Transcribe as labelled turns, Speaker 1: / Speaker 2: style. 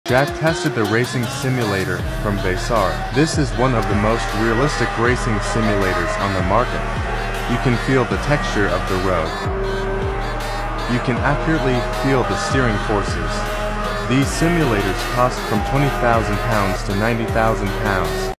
Speaker 1: Jack tested the racing simulator from Vesaro. This is one of the most realistic racing simulators on the market. You can feel the texture of the road. You can accurately feel the steering forces. These simulators cost from £20,000 to £90,000.